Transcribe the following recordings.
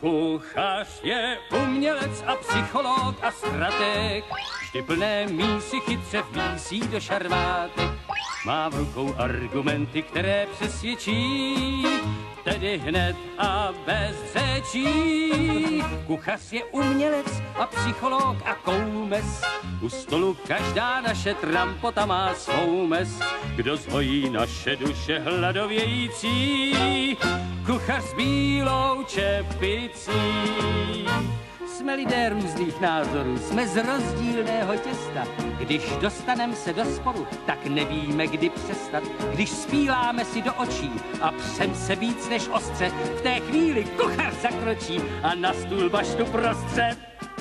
Kuchař je umělec a psycholog a strateg, vždy plné mísy chytře vmísí do šarvátek. Má v rukou argumenty, které přesvědčí, tedy hned a bez řečí. Kuchař je umělec a psycholog a koumes, u stolu každá naše trampota má svou mes. Kdo zhojí naše duše hladovějící, kuchař s bílou čepicí. Jsme lidé různých názorů, jsme z rozdílného těsta. Když dostanem se do sporu, tak nevíme, kdy přestat. Když spíláme si do očí a přem se víc než ostře, v té chvíli kuchař zakročí a na stůl baštu prostřed.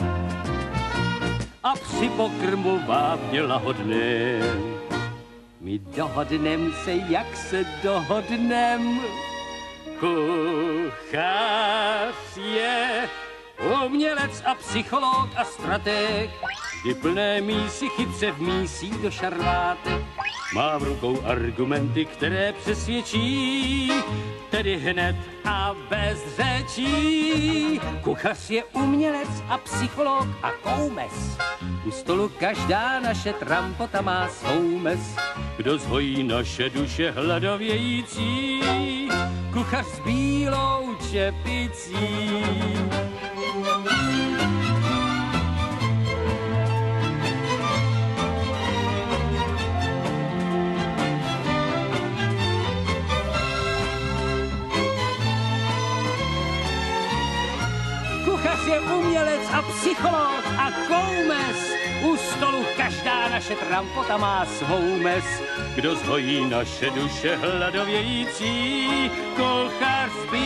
A při pokrmu vábně lahodném, my dohodnem se, jak se dohodnem. Kuchař je umělec a psycholog a strateg, kdy plné mísy chytře vmísí do šarvátek. Má v rukou argumenty, které přesvědčí, tedy hned a bez řečí. Kuchař je umělec a psycholog a koumes, u stolu každá naše trampota má svou mes. Kdo zhojí naše duše hladovějící, kuchař s bílou čepicí. Kuchař je umělec a psycholog a koumes, u stolu každá naše trampota má svou mes. Kdo zhojí naše duše hladovějící, kuchař s